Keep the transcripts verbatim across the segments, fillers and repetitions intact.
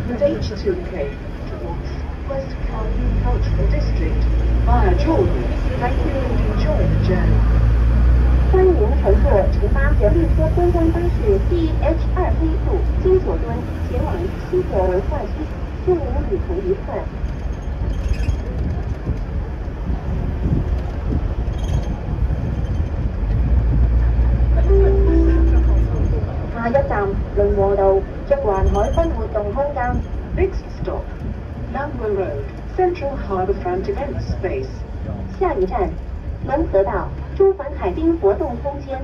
Route eighty-two K towards West Kowloon Cultural District via Jordan. Thank you and enjoy the journey. 欢迎乘坐乘搭人力车观光巴士 D H 二 A 路经左敦前往西河文化区，祝您旅途愉快。下一站麟和道中環海濱活動空間。 Next stop, Namwa Road, Central Harbourfront Event Space. 下一站，龙河道中环海滨活动空間。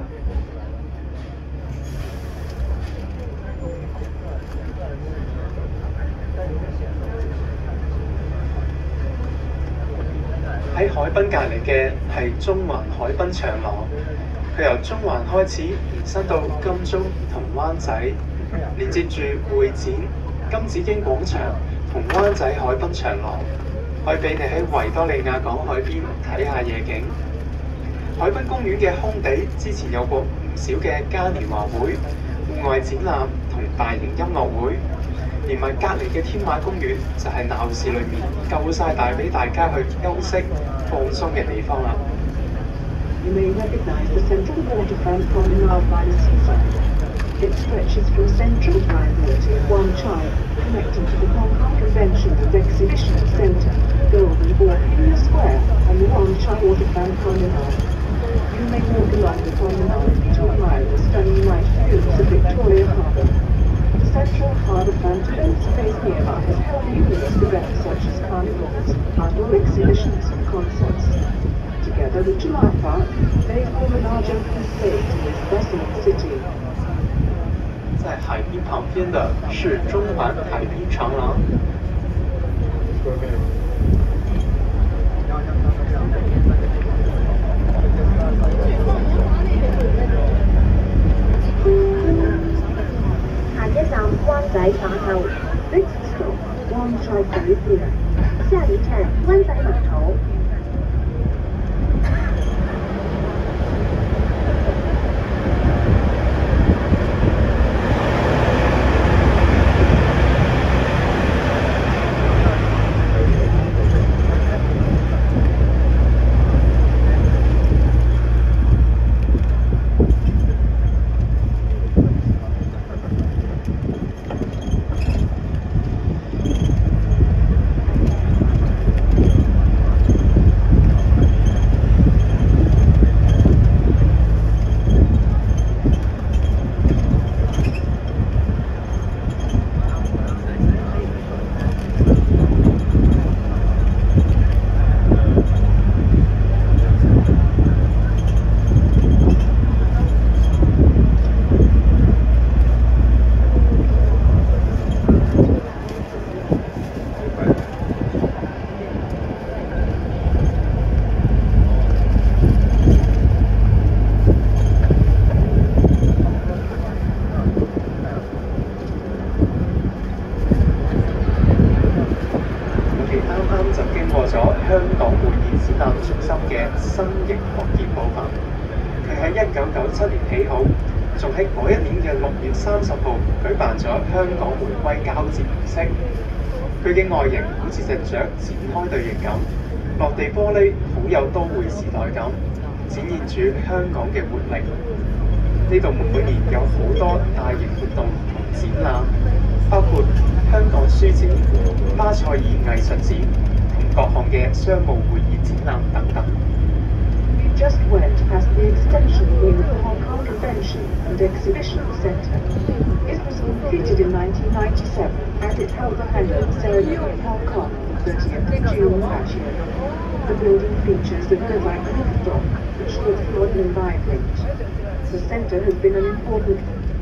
喺海濱隔離嘅係中環海濱長廊，佢由中環開始延伸到金鐘同灣仔，連接住會展、金紫荊廣場同灣仔海濱長廊，可以俾你喺維多利亞港海邊睇下夜景。海濱公園嘅空地之前有過唔少嘅嘉年華會、戶外展覽同大型音樂會，連埋隔離嘅天馬公園就係鬧市裏面夠晒大俾大家去休息放鬆嘅地方啦。 You may recognize the central waterfront promenade by the seaside. It stretches from Central Drive to Wan Chai, connecting to the Hong Kong Convention and Exhibition Centre, Golden Bohemia Square, and the Wan Chai Waterfront Promenade. You may walk along the promenade to admire the stunning white views of Victoria Harbour. The Central Harbourfront event space nearby has held numerous events such as carnivals, outdoor exhibitions, and concerts. Together with July Park, they form a large open space in this bustling city. 在海滨旁边的是中环海滨长廊。 下一站灣仔碼頭。 Next stop, Wan Chai Pavilion. 下一站灣仔碼頭。 新型擴建部分，佢喺一九九七年起好，仲喺嗰一年嘅六月三十號舉辦咗香港回歸交接儀式。佢嘅外形好似隻雀展開對翼咁，落地玻璃好有都會時代感，展現住香港嘅活力。呢度每年有好多大型活動同展覽，包括香港書展、巴塞爾藝術展同各項嘅商務會議展覽等等。 Just went past the extension wing of the Hong Kong Convention and Exhibition Centre. It was completed in nineteen ninety-seven and it held the handover ceremony in Hong Kong on the thirtieth of June that year. The building features a Novak rooftop which looks modern and vibrant. The centre has been an important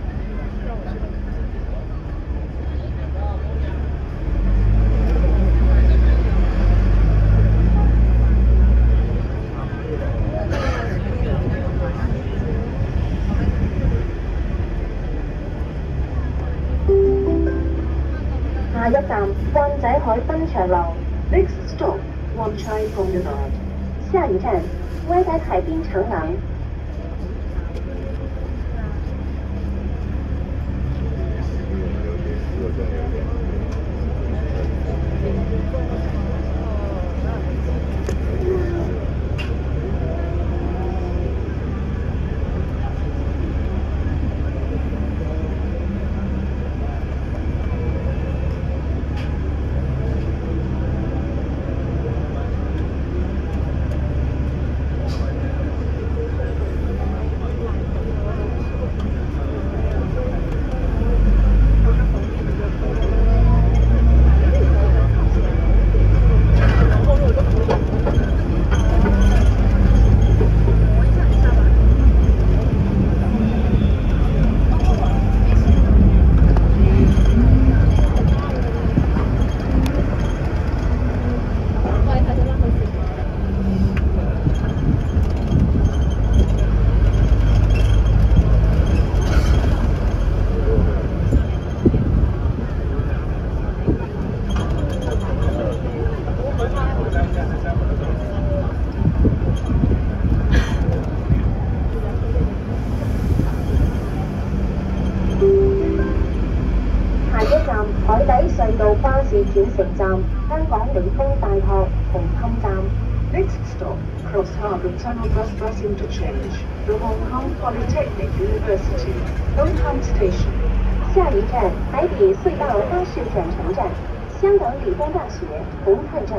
下一站灣仔海濱長廊。 Next stop, Wan Chai Promenade. 下一站灣仔海濱長廊。 站海底隧道巴士轉乘站，香港理工大學紅磡站。 Next stop, Cross Harbour Tunnel Bus Bus Interchange, the Hong Kong Polytechnic University, Hong Kong Station. 下一站海底隧道巴士转乘站，香港理工大学红磡站。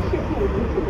视线为主。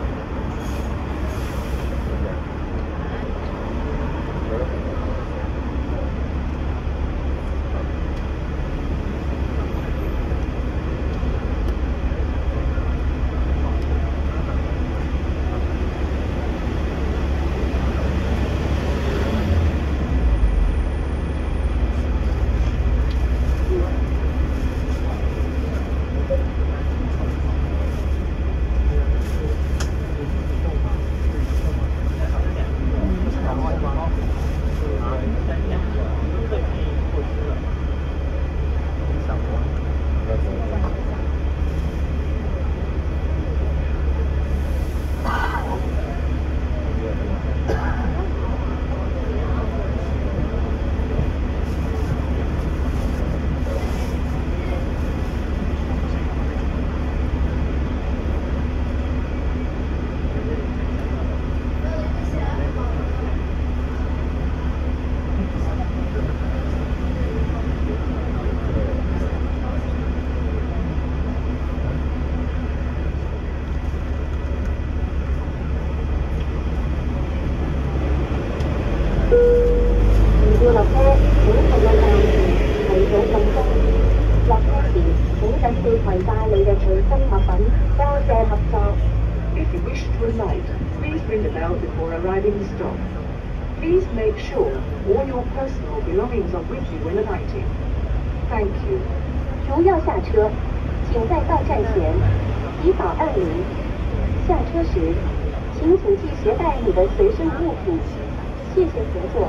If you wish to alight, please ring the bell before arriving the stop. Please make sure all your personal belongings are with you when alighting. Thank you. 如要下车，请在到站前依法按铃。下车时，请谨记携带你的随身物品。谢谢合作。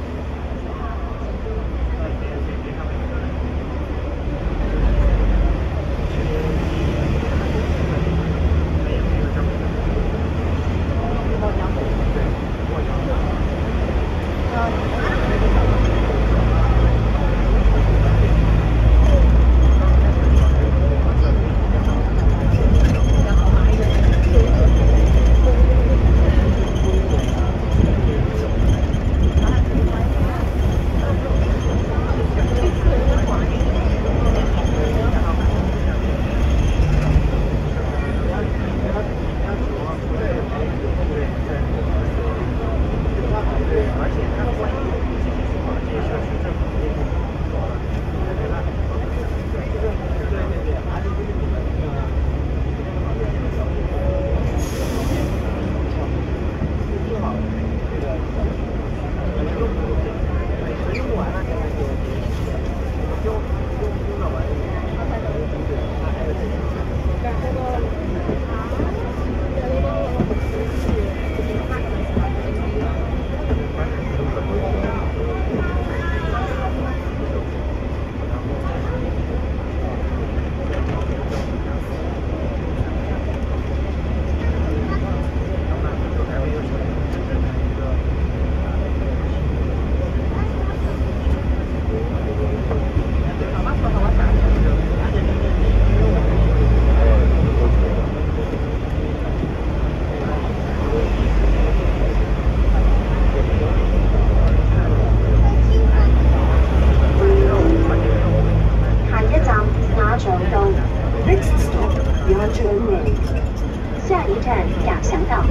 Next stop, Yangzhou Road. 下一站雅翔道。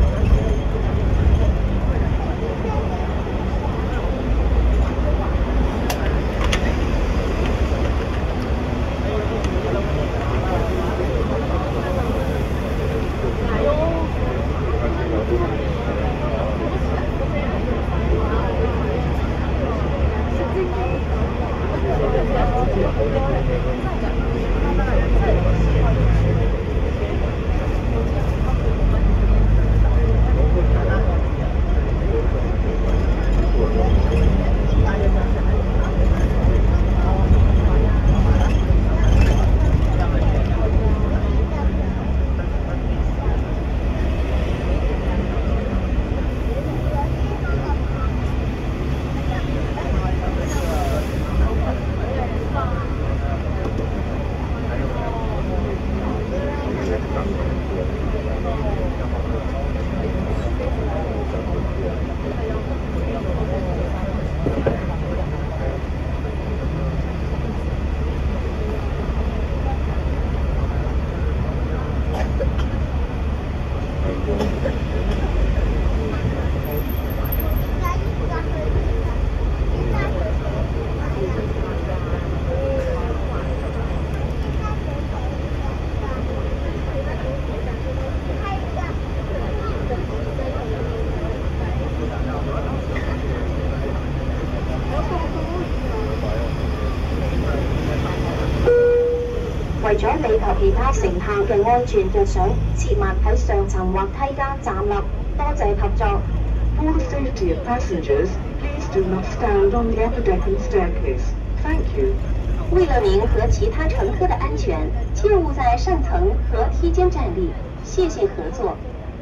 乘客嘅安全着想，切勿喺上層或梯間站立。多謝合作。 For the safety of passengers, please do not stand on the upper deck and staircase. Thank you. 为了您和其他乘客的安全，切勿在上层和梯间站立。谢谢合作。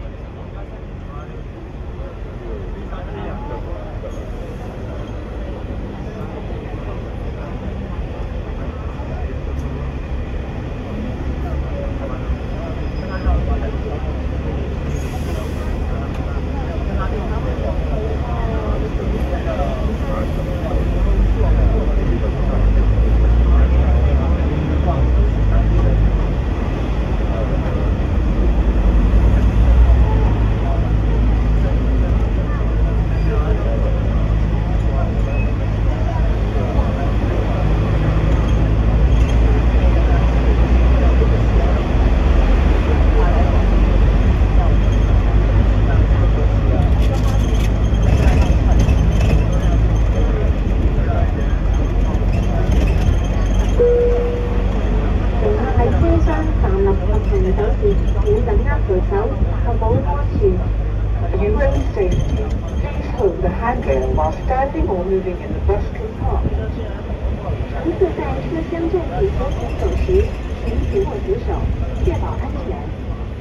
You will be safe. Please hold the handrail while standing or moving in the bus compartment. 乘客在车厢站立和扶手时，请紧握扶手，确保安全。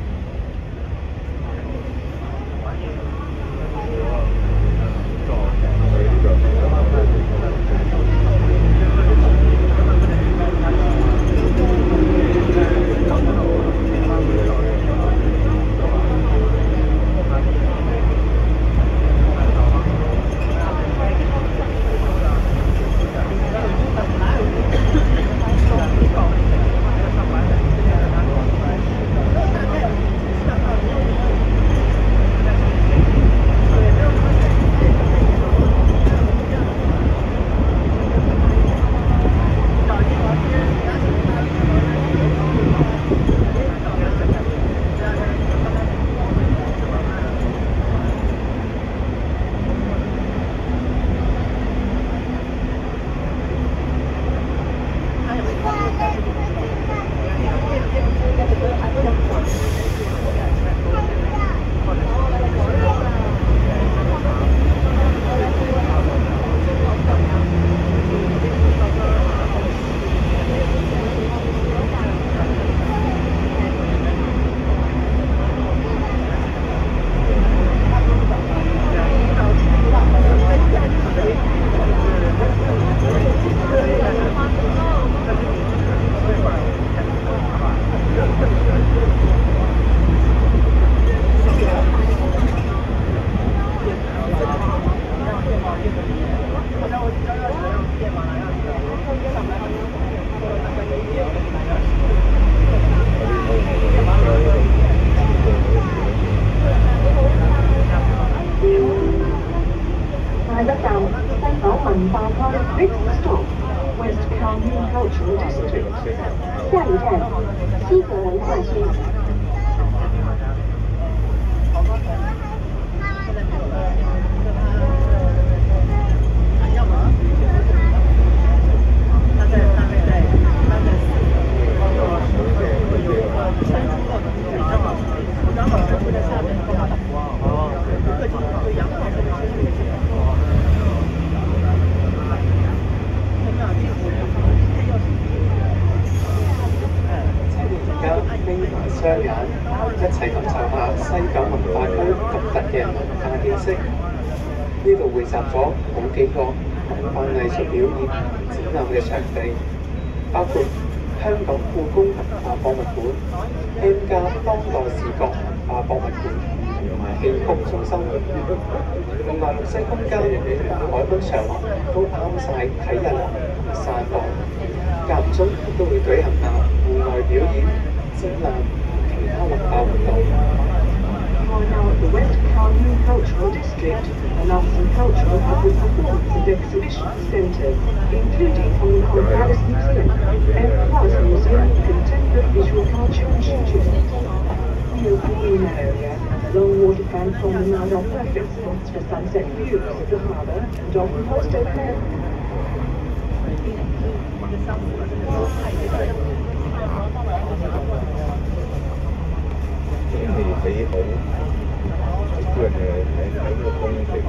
下一站西九文化區 Next stop West Kowloon Cultural District。 下一站西九文化区。 雙眼一齊感受下西九文化區獨特嘅文化景色。呢度匯集咗好幾個文化藝術表演展覽嘅場地，包括香港故宮文化博物館、M+ 當代視覺文化博物館同埋戲曲中心。另外綠色空間同海濱長廊都啱晒睇日落同散步，間唔中亦都會舉行下戶外表演、展覽。 You are now at the West Kowloon Cultural District, an arts and cultural public performance and exhibition centre, including Hong Kong Palace Museum and Plaza Museum of Contemporary Visual Cartoon Shooting. The open green area and the long waterfront promenade are perfect spots for sunset views of the harbour and of the Post Open. Thank you. 美好个人人生的风景。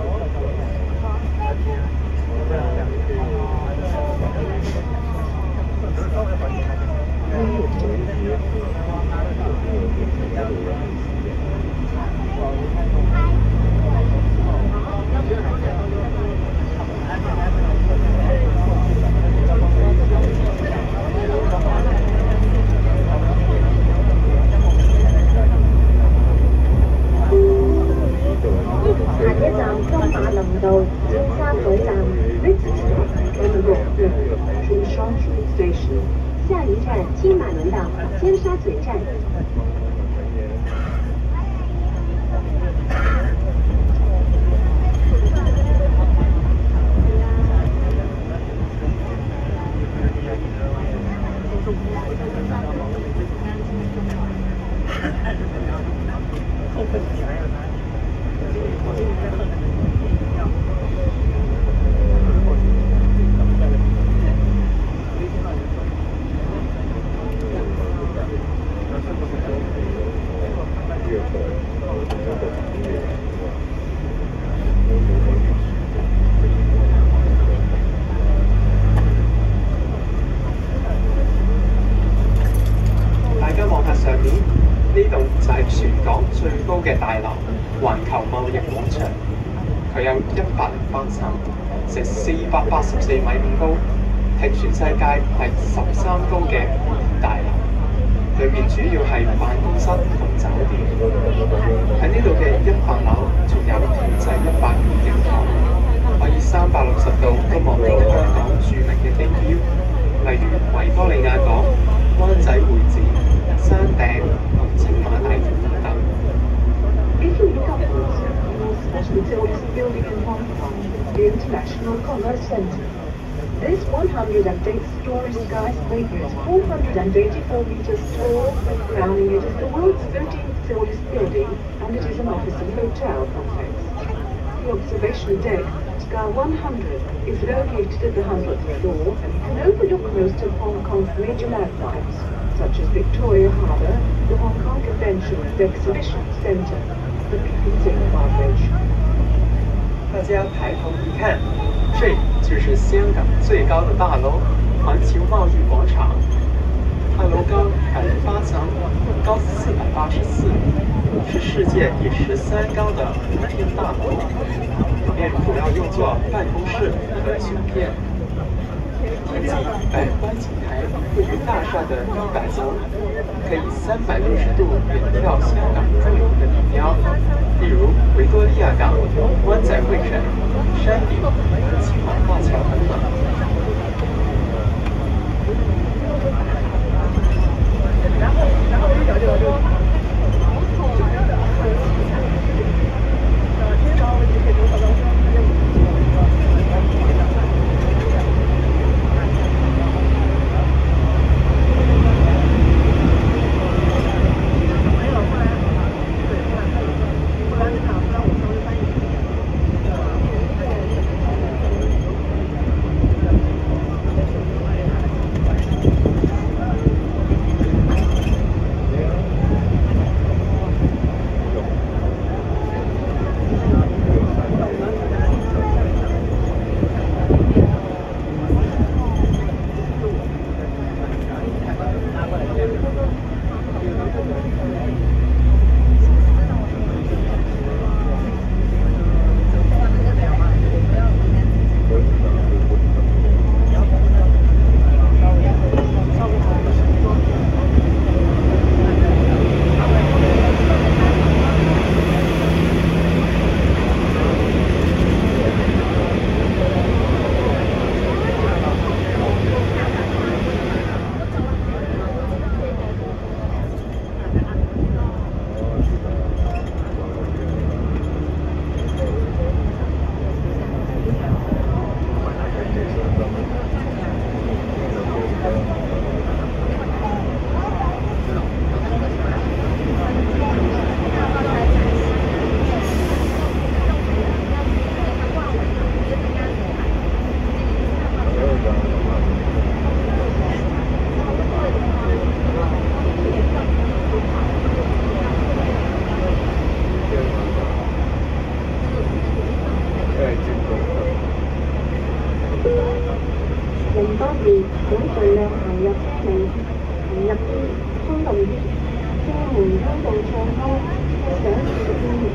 下一站金馬林道尖沙咀站 Next stop, Canada Road, Kingshan Street Station. 下一站金马伦道尖沙咀站。 大家望下上面，呢度就係全港最高嘅大樓——環球貿易廣場。佢有一百零八層，成四百八十四米咁高，係全世界第十三高嘅大樓。裏面主要係辦公室同酒店。喺呢度嘅一百樓仲有天際一百面景台，可以三百六十度都望到香港著名嘅地標，例如維多利亞港、灣仔會展、山頂同青馬大橋等等。 If you look upwards, you will spot the tallest building in Hong Kong, the International Commerce Center. This one hundred eight story skyscraper is four hundred eighty-four meters tall, crowning it as the world's thirteenth tallest building, and it is an office and hotel complex. The observation deck, Sky one hundred, is located at the hundredth floor and can overlook most of Hong Kong's major landmarks, such as Victoria Harbour, the Hong Kong Convention and Exhibition Centre, the Peking Bridge. 大家抬头一看，这就是香港最高的大楼——环球贸易广场。它楼高百零八层，高四百八十四，是世界第十三高的摩天大楼。里面主要用作办公室和酒店。天际一百观景台位于大厦的一百层，可以三百六十度远眺香港著名的地标，例如维多利亚港、湾仔会展、山顶和青马大桥等等。然后，然后就讲就就。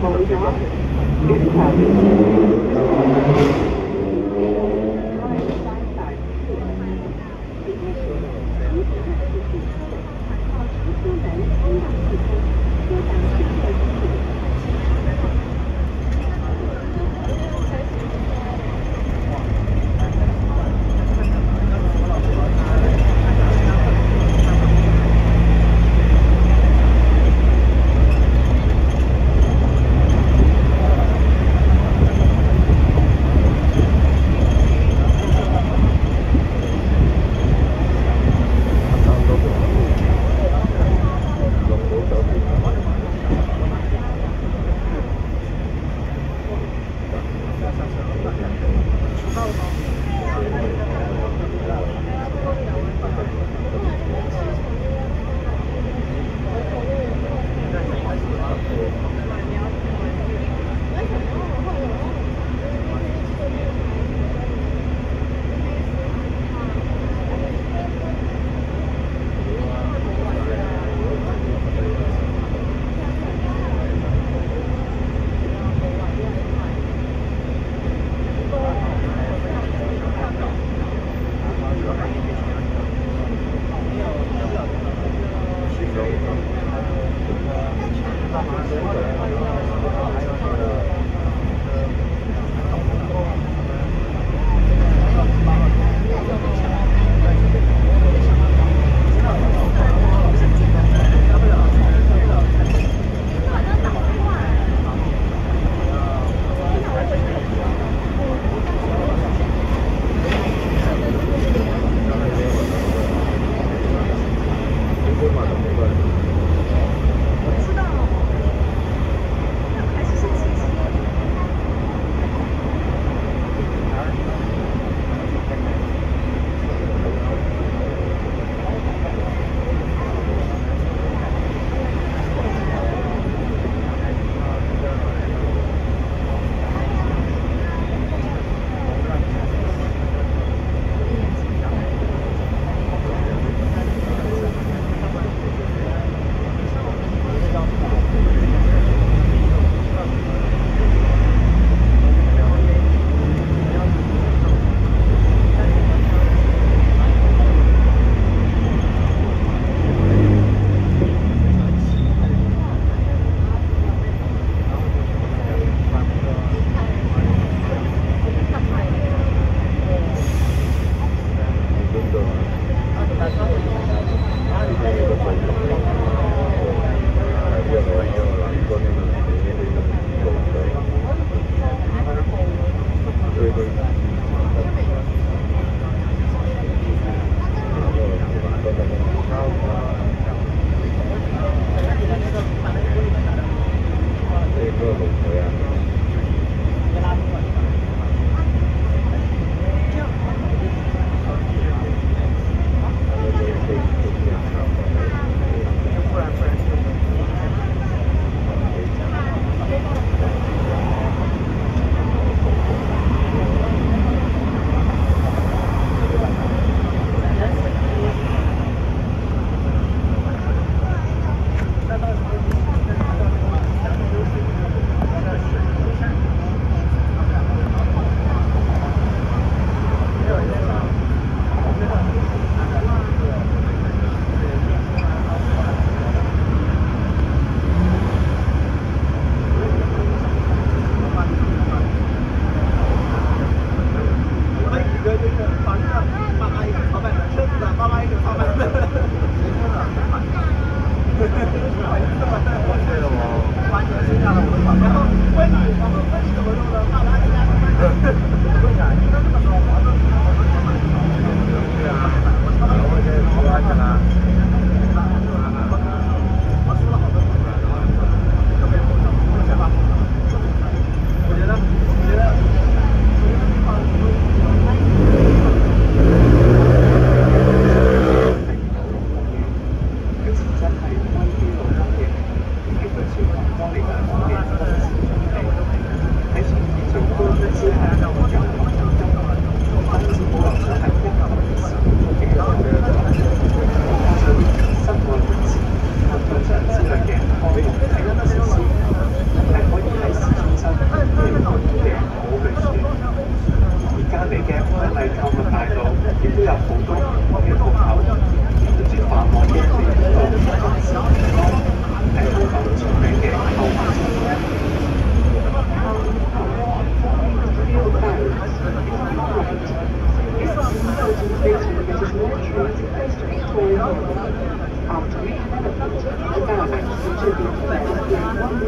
corridor. If crowded.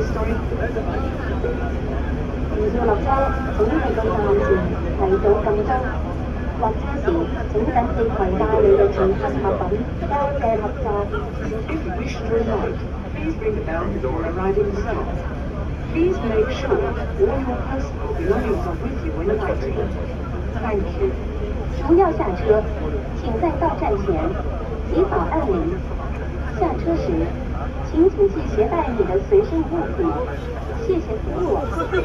historic place. 唔要落車，請去到站前提早撳鐘。落車時請緊記攜帶你嘅隨身物品、膠嘅合罩。 If you wish to alight, please ring the bell before arriving stop. Please make sure all your personal belongings are with you when alighting. Thank you. 不要下车，请在到站前及早按铃。下车时，请谨记携带你的随身物品。谢谢服务。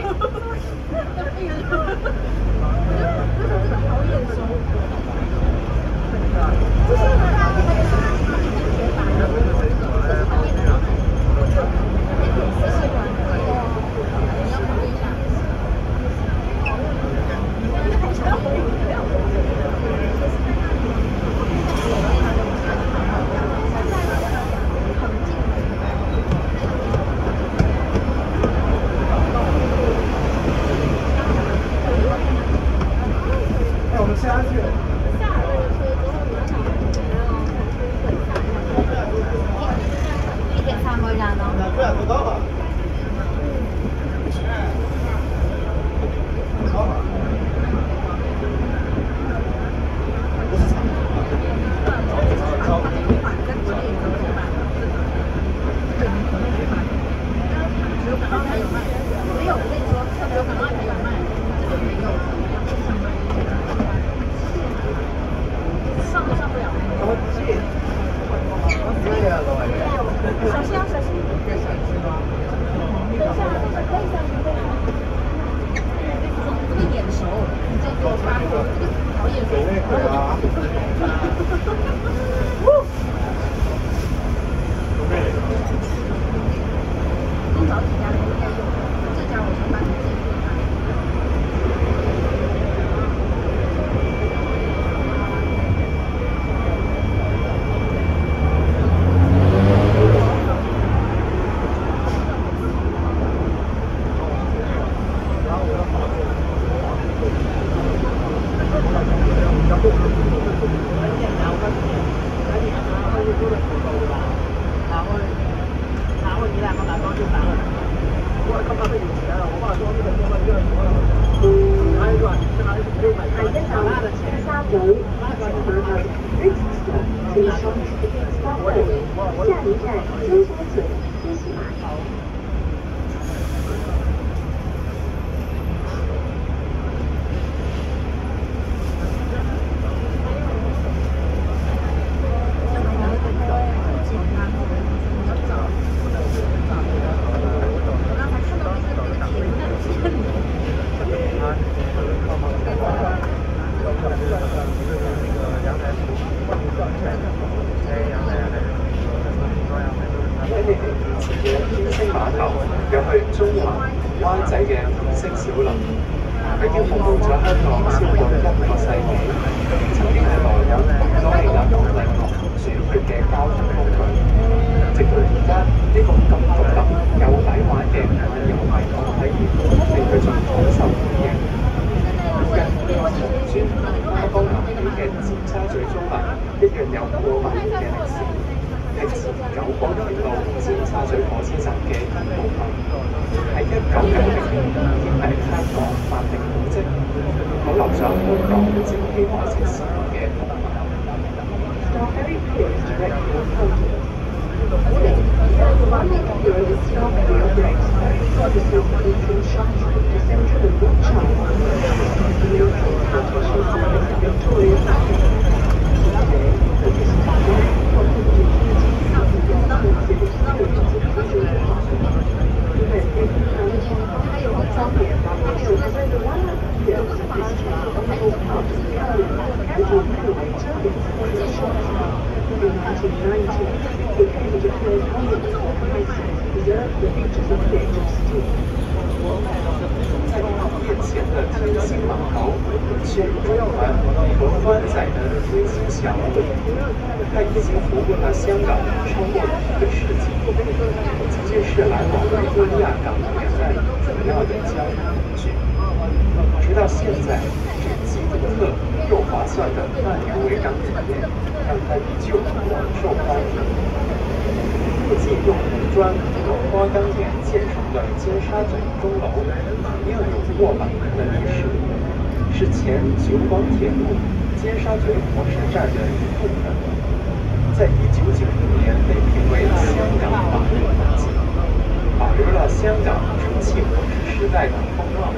下一站金沙井西溪码头。 有去中環、灣仔嘅五星小輪，佢已經服務咗香港超過一個世紀，曾經係來往多利亞港兩岸主要嘅交通工具。直到而家，呢、這個咁獨特又抵玩嘅漫遊系統體驗，令佢仲廣受歡迎。跟呢個紅磚花崗岩起嘅尖沙咀中環一樣有過萬年嘅歷史。係前九廣鐵路尖沙咀火車站嘅一部分，喺一九九零年已經係香港法定古蹟，保留咗香港蒸汽火車時代嘅風貌。 Starberry Pier is directly in front of us. Starberry Pier operates services between Shanghai to Central and Wu Chai. The main transportation service is Victoria Factory. Today, it is direct from the 在面前的天星碼頭，是中環和灣仔的天星橋，它已經服務了香港超過一個世紀，曾經是來往維多利亞港沿岸主要的交通工具。直到現在，這既獨特又划算的半年維港體驗，讓它依舊廣受歡迎。附近用紅磚和花崗岩建成的尖沙咀钟楼应有过百人的历史，是前九广铁路尖沙咀火车站的一部分。在一九九一年被评为香港法律古迹，保留了香港重庆火车时代的风貌。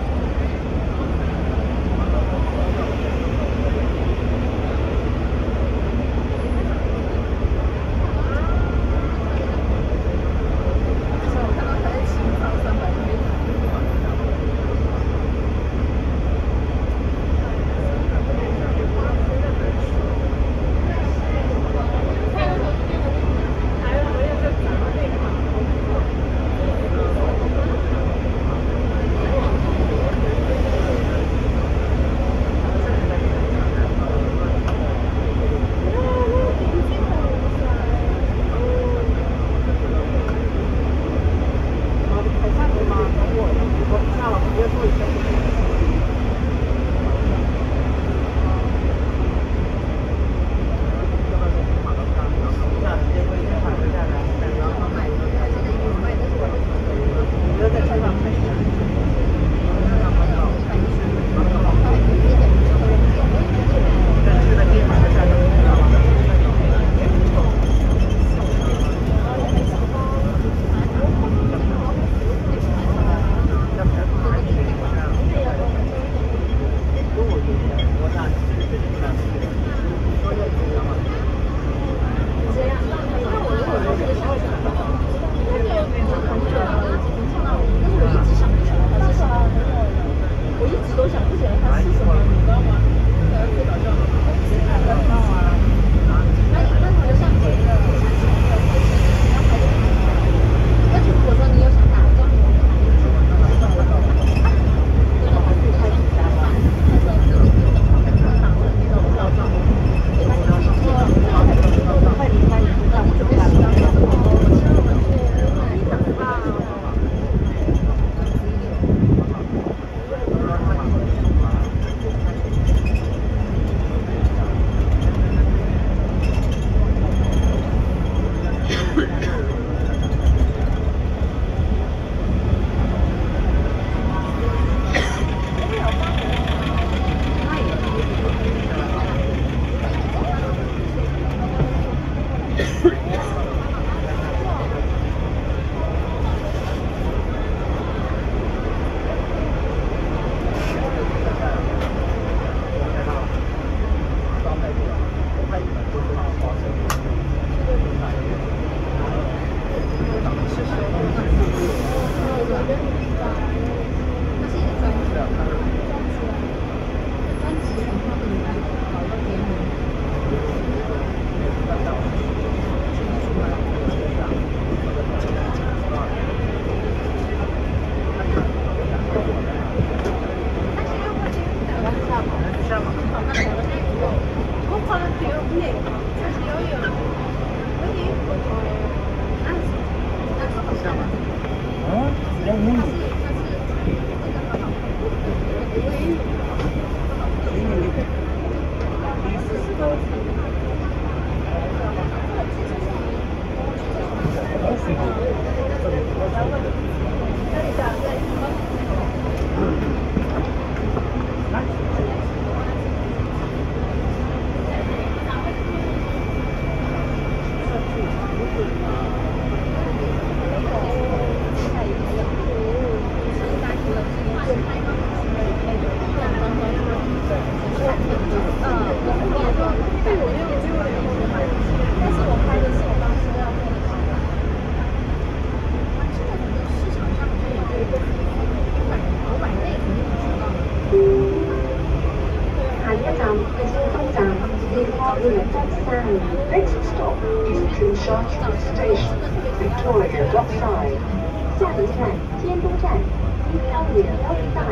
Next stop is King Charles Station, Victoria Dockside. 下一站尖东站，一条远标大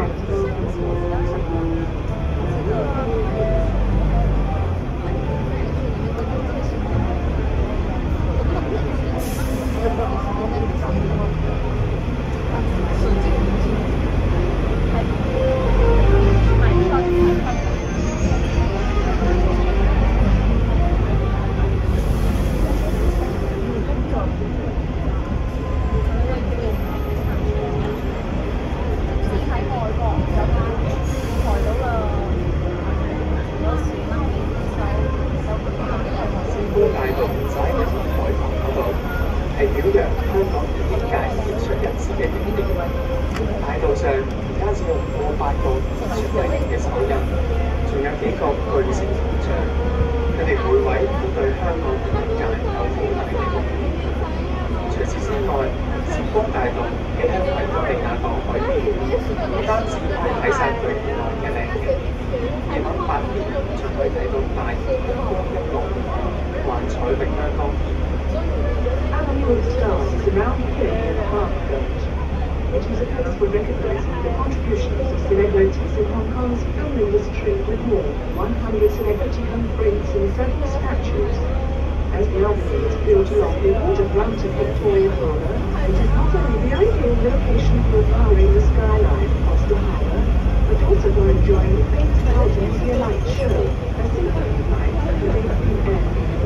大道上而家只有過八個傳遞型嘅手印，仲有幾個巨型銅像，佢哋每位都對香港嘅文界有好大嘅貢獻。除此之外，星光大道嘅香維多利亞港海邊，唔單止可以睇晒佢以外嘅靚景，夜晚八點仲可以睇到大型嘅光一幕，幻彩詠香江邊。 Avenue of Stars is around here near the Parkgate. It is a place for recognizing the contributions of celebrities in Hong Kong's film industry with more than one hundred celebrity handprints and several statues. As the avenue is built along the waterfront of Victoria Harbour, it is not only the ideal location for admiring the skyline across the harbour, but also for enjoying the famous Argentina light show, a symphony night at eight p m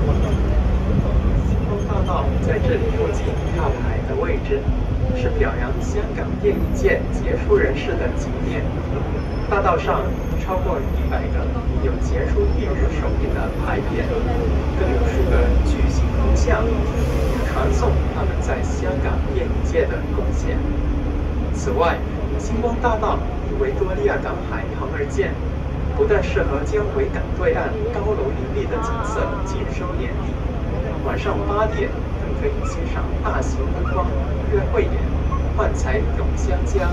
星光大道在这里附近靠海的位置，是表扬香港电影界杰出人士的景点。大道上超过一百个有杰出艺人手印的牌匾，更有数个巨型铜像，传颂他们在香港电影界的贡献。此外，星光大道与维多利亚港海旁而建，不但适合将维港对岸高楼林立的景色尽收眼底，晚上八点更可以欣赏大型灯光音乐汇演，幻彩咏香江。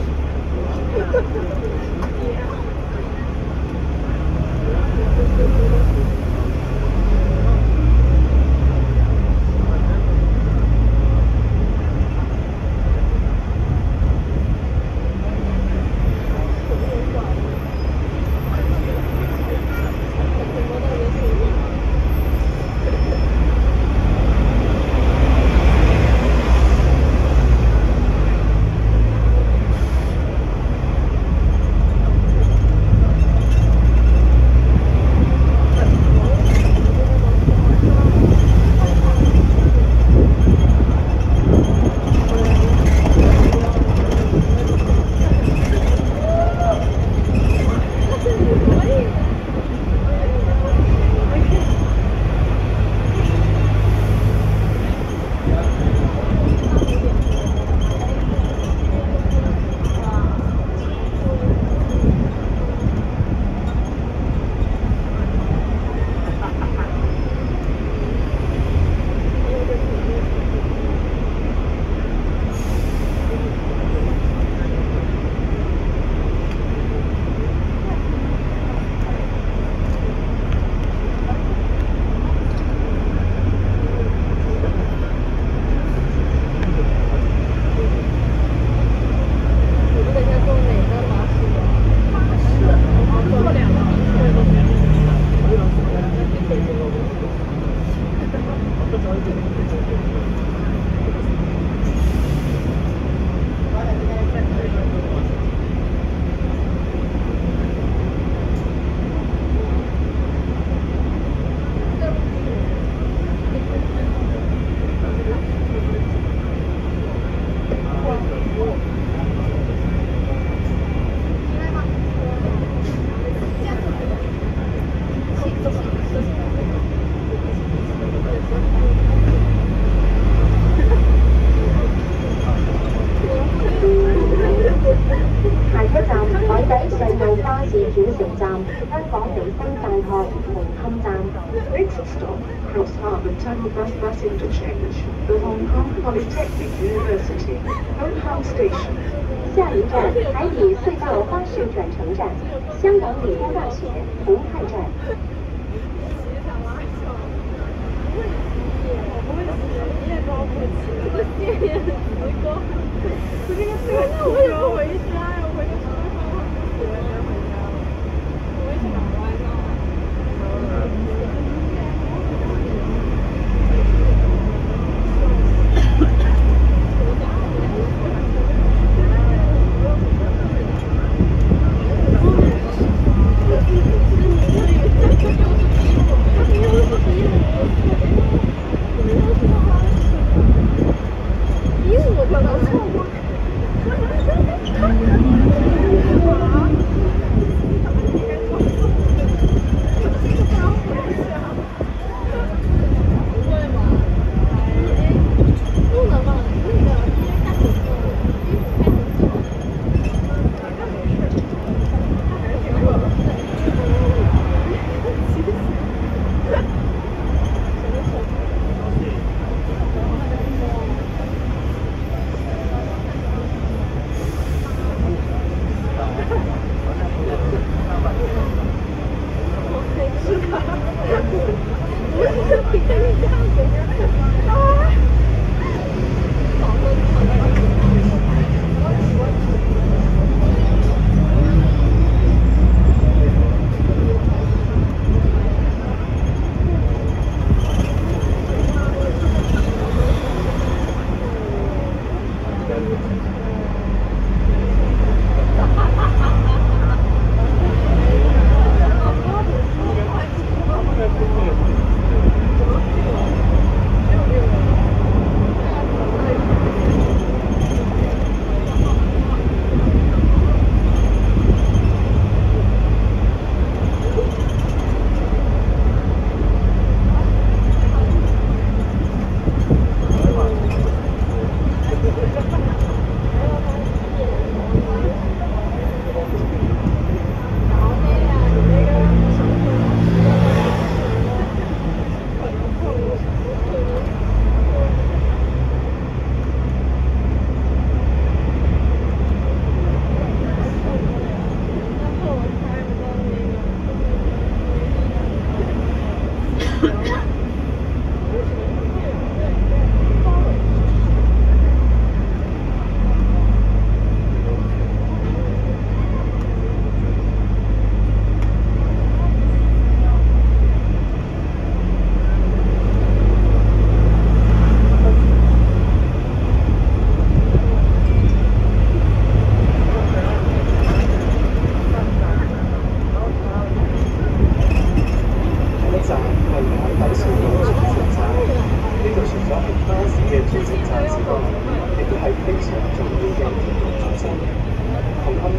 Next stop, Cross Harbour Tunnel Bus Bus Interchange, the Hong Kong Polytechnic University, Hong Station. 下一站海底隧道巴士转乘站，香港理工大学红磡站。 因为我可能错过。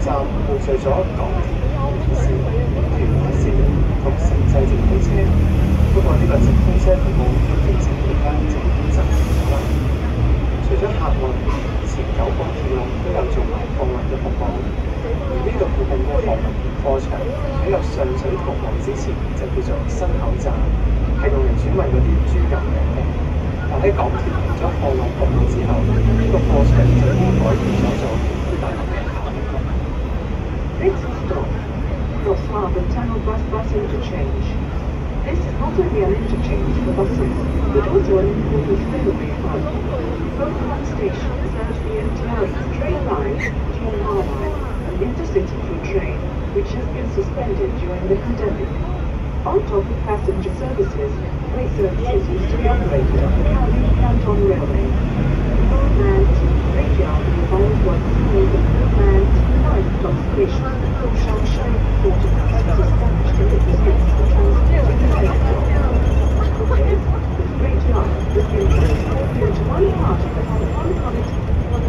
站匯聚咗港鐵、鐵線、屯馬線同城際直通車。不過呢個直通車服務喺疫情期間就暫停咗啦。除咗客運，前九廣鐵路都有做埋貨運嘅服務。而呢度附近嘅貨物貨場喺有上水服務之前就叫做新口站，係用嚟轉運嗰啲豬牛羊嘅。但喺港鐵停咗貨運服務之後，呢、這個貨場就已經改變咗做大陸嘅客運。 This stop, Cross Harbour Tunnel Bus Bus Interchange. This is not only an interchange for buses, but also an important railway hub. Both one station serves the entire train line between Harbour and the intercity through train, which has been suspended during the pandemic. On top of passenger services, freight services used to be operated on the Calais Canton Railway. And Radial involved once called the Pullman nine o'clock station from Shangshui Port of was established in its midst for transporting the freight stock. This, with Radial, has been transformed into one part of the Hong Kong connectivity.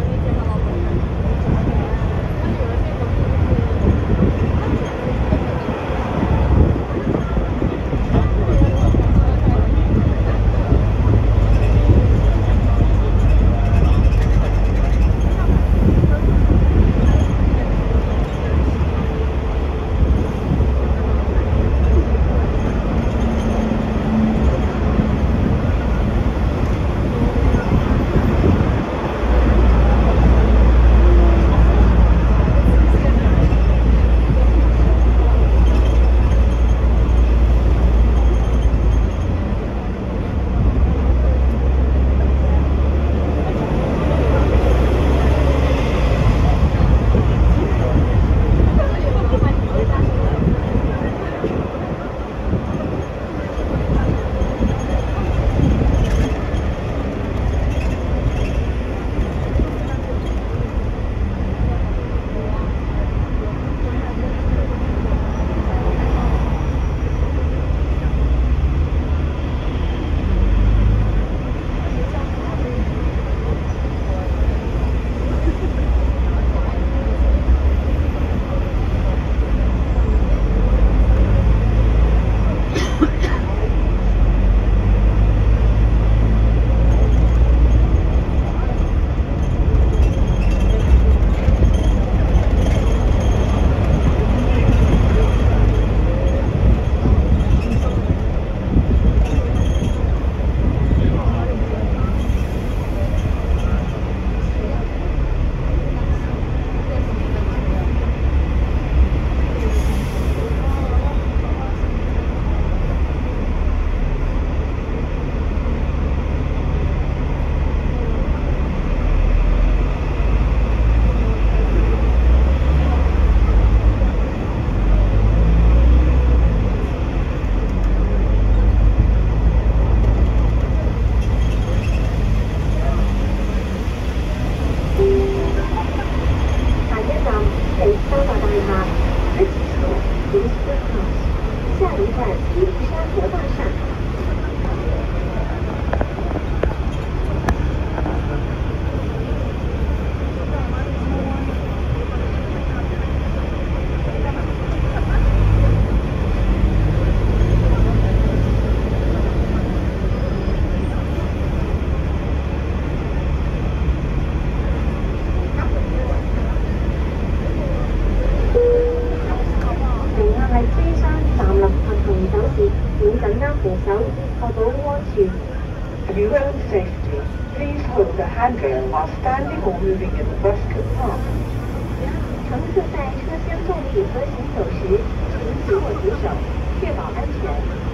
For your own safety, please hold the handrail while standing or moving in the bus compartment. 乘客在车厢动力和行走时，请紧握扶手，确保安全。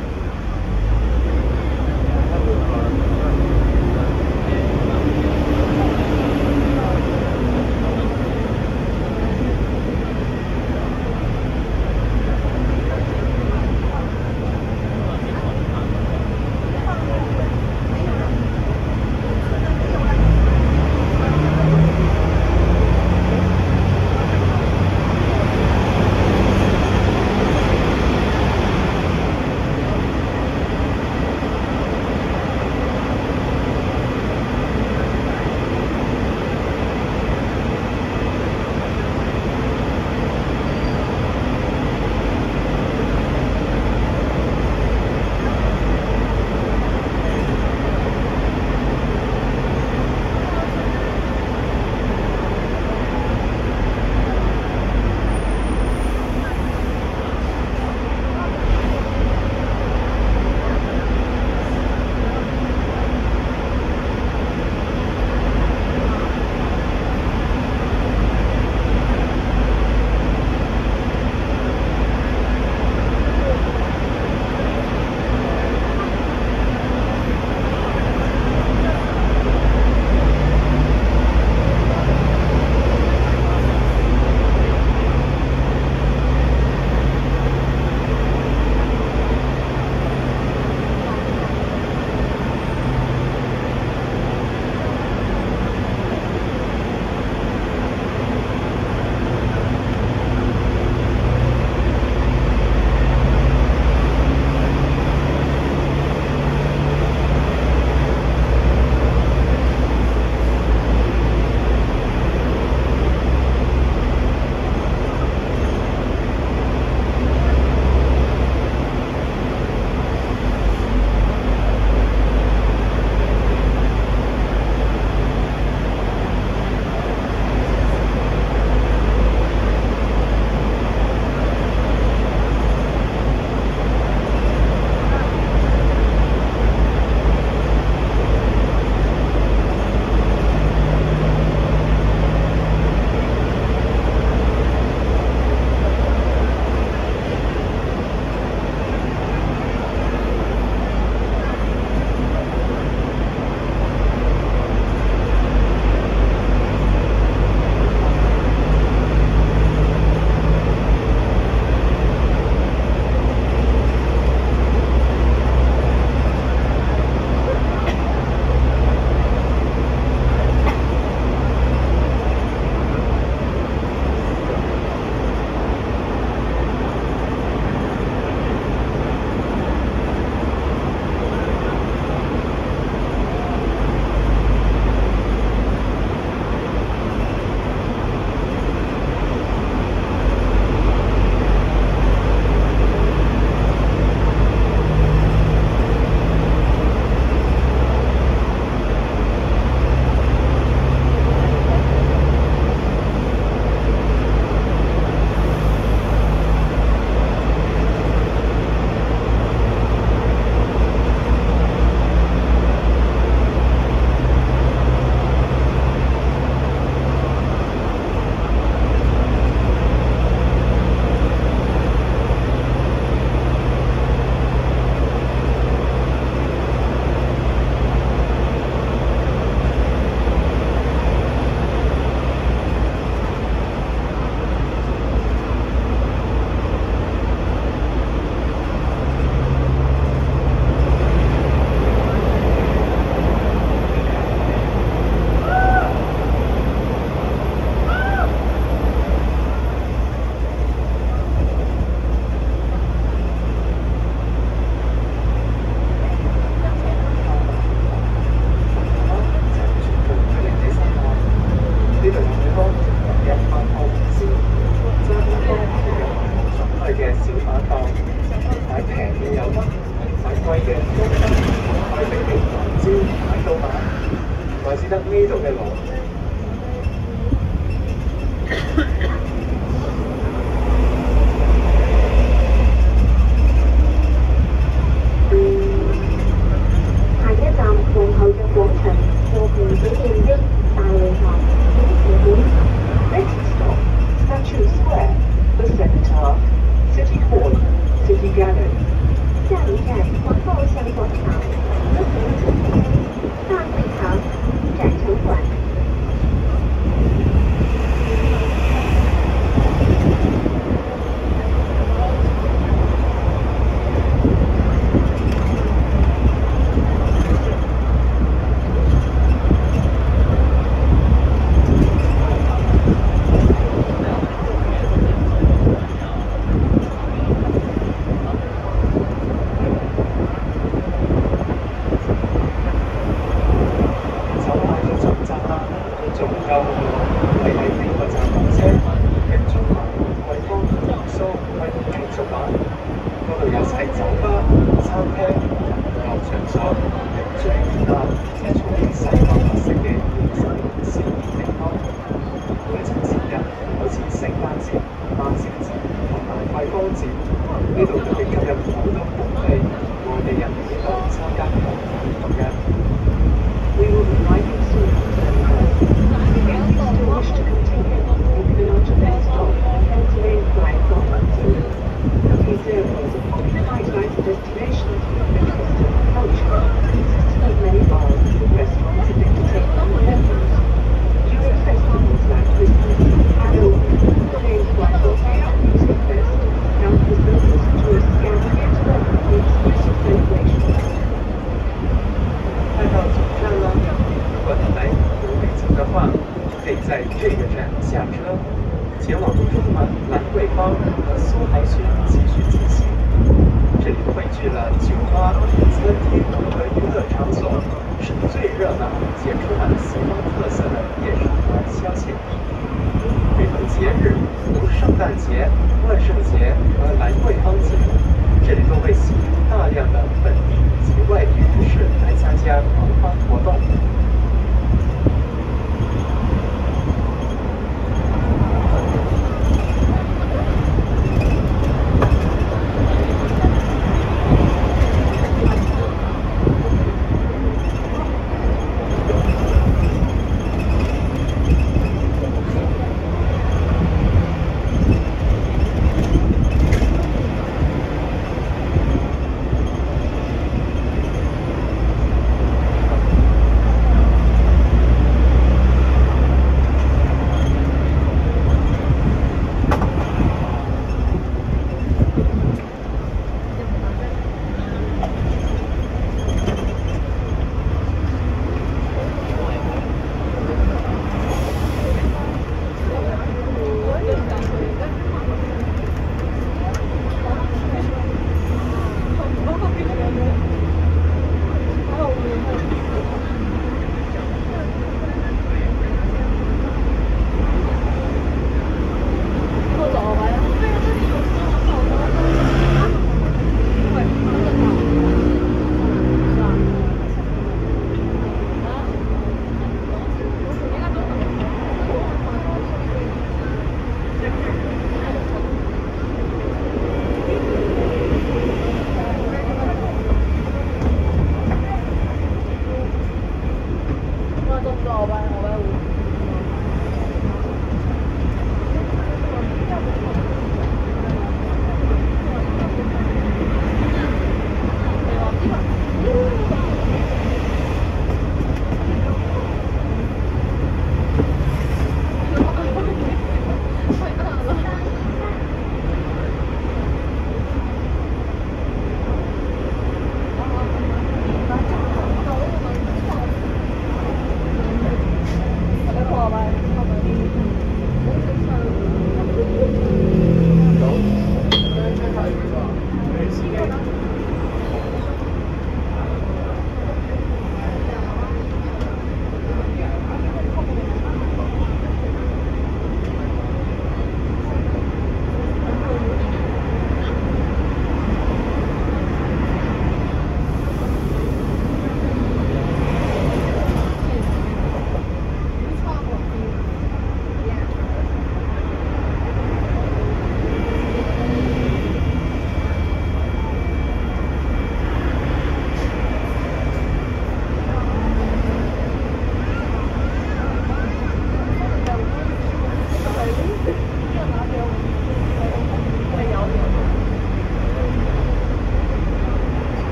Park, City Hall, City Gallery. 下一站皇后像广场、和平主题区、大会堂、展城馆。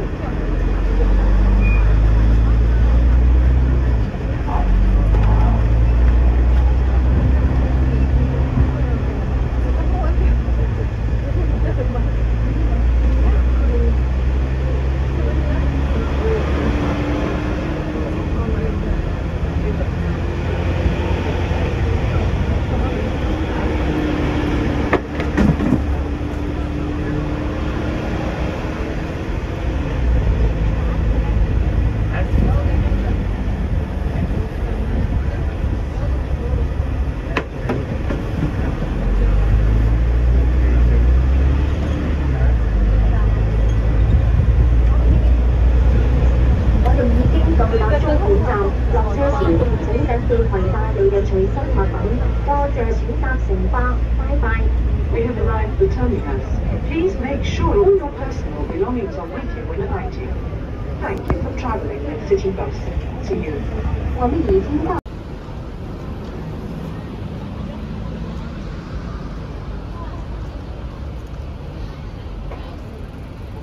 We have arrived at the terminus. Please make sure all your personal belongings are with you when alighting. Thank you for travelling with City Bus. See you. 我们已经到。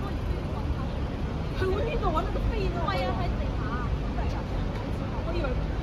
係喎，呢度揾到個飛咯。係啊，喺地下。我以為。